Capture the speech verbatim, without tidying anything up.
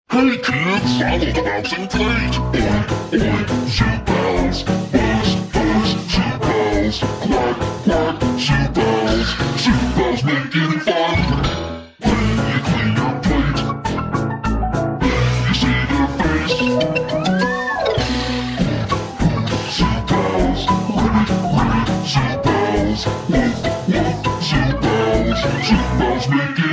Hey kids, follow the bouncing plate. Oink, oink, shoe bells. Buzz, buzz, shoe bells. Quack, quack, shoe bells. Shoe bells make it fun. When you clean your plate, then you see their face. Shoe bells, ribbit, ribbit, shoe bells. Whoop, whoop, shoe bells. Shoe bells make it